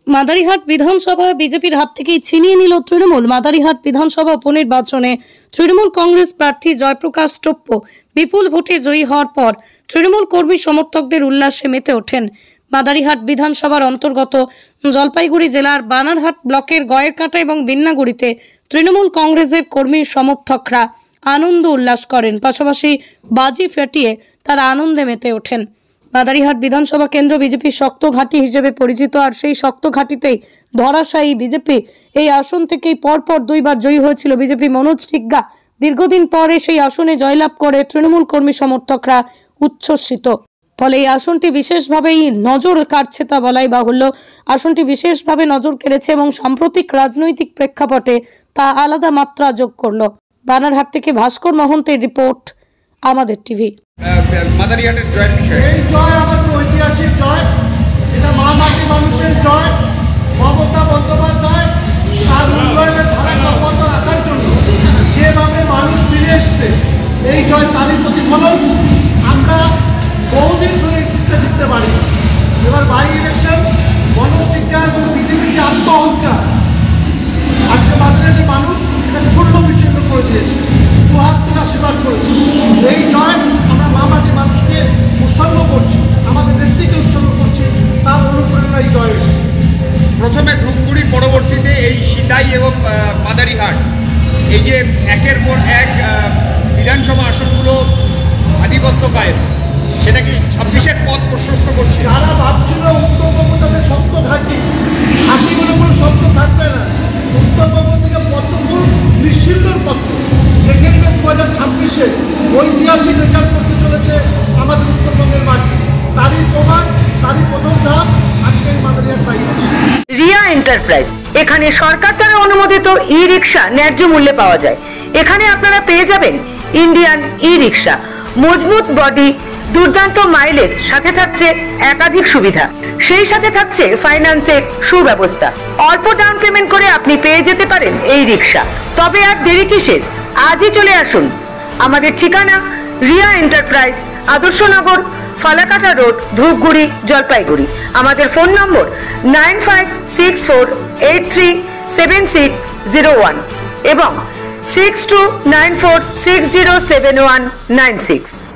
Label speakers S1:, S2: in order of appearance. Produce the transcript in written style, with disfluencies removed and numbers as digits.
S1: মাদারিহাট বিধানসভা বিজেপির হাত থেকেই ছিনিয়ে নিল তৃণমূল। মাদারিহাট বিধানসভা উপনির্বাচনে তৃণমূল কংগ্রেস প্রার্থী জয়প্রকাশ টপ্প বিপুল ভোটে জয়ী হওয়ার পর তৃণমূল কর্মী সমর্থকদের উল্লাসে মেতে ওঠেন। মাদারিহাট বিধানসভার অন্তর্গত জলপাইগুড়ি জেলার বানারহাট ব্লকের গয়েরকাটা এবং বিন্নাগুড়িতে তৃণমূল কংগ্রেসের কর্মী সমর্থকরা আনন্দ উল্লাস করেন, পাশাপাশি বাজি ফাটিয়ে তারা আনন্দে মেতে ওঠেন। মাদারিহাট বিধানসভা কেন্দ্র বিজেপির শক্ত ঘাঁটি হিসেবে পরিচিত, আর সেই শক্ত ঘাঁটিতেই ধরাশায়ী বিজেপি। এই আসন থেকেই পরপর দুইবার জয়ী হয়েছিল বিজেপি মনোজ টিগ্গা। দীর্ঘদিন পরে সেই আসনে জয়লাভ করে তৃণমূল কর্মী সমর্থকরা উচ্ছ্বসিত। ফলে এই আসনটি বিশেষভাবেই নজর কাটছে তা বলাই বাহুল্য। আসনটি বিশেষভাবে নজর কেড়েছে এবং সাম্প্রতিক রাজনৈতিক প্রেক্ষাপটে তা আলাদা মাত্রা যোগ করলো। বানারহাট থেকে ভাস্কর মহন্তের রিপোর্ট, আমাদের টিভি।
S2: মাদারিহাটের জয়ের বিষয়ে
S3: এই জয় আমাদের ঐতিহাসিক জয়, এটা মা-মাটি মানুষের জয়। মমতা বন্দ্যোপাধ্যায় তার উন্নয়নের ধারা অব্যাহত রাখার জন্য যেভাবে মানুষ ফিরে এসছে, এই জয় তারই প্রতিফলন। আমরা বহুদিন ধরে জিততে পারি। এবার বাই ইলেকশন মনোজ টিগ্গা এবং বিজেপির যে আত্মহত্যা, আজকে মাদারিহাটের মানুষ এটা ছন্ন বিচ্ছিন্ন করে দিয়েছে, দু হাত থেকে আশীর্বাদ করেছে। এই জয় আমরা মা-মাটি মানুষকে উৎসর্গ করছি, আমাদের নেত্রীকে উৎসর্গ করছি, তার অনুপ্রেরণায় জয় এসেছে।
S2: প্রথমে ধূপগুড়ি, পরবর্তীতে এই সিতাই এবং মাদারিহাট, এই যে একের পর এক বিধানসভা আসনগুলো আধিপত্য কায়েম, সেটা কি 26-এর পথ প্রশস্ত করছে?
S3: যারা ভাবছিল উত্তরবঙ্গ তাদের শক্ত ঘাঁটি, ঘাঁটিগুলো কোনো শক্ত থাকবে না। উত্তরবঙ্গ থেকে পদ্মফুল নিশ্চিল্লর পত্র দেখে নেবেন 2026-এ ঐতিহাসিক রেজাল্ট করতে চলেছে আমাদের উত্তরবঙ্গের মাটি। তারই প্রমাণ, তারই প্রথম ধাপ আজকে এই Madarihat by election.
S4: Riya enterprise, এখানে সরকার দ্বারা অনুমোদিত ই রিক্সা ন্যায্য মূল্যে পাওয়া যায়। এখানে আপনারা পেয়ে যাবেন ইন্ডিয়ান ই রিক্সা, মজবুত বডি, দুর্দান্ত মাইলেজ, সাথে থাকছে একাধিক সুবিধা, সেই সাথে থাকছে ফাইন্যান্সের সুব্যবস্থা। অল্প ডাউন পেমেন্ট করে আপনি পেয়ে যেতে পারেন এই রিক্সা। তবে আর দেরি কিসের, আজই চলে আসুন। আমাদের ঠিকানা রিয়া এন্টারপ্রাইজ, আদর্শনগর, ফালাকাটা রোড, ধূপগুড়ি, জলপাইগুড়ি। আমাদের ফোন নম্বর 9564837601 এবং 6294607196।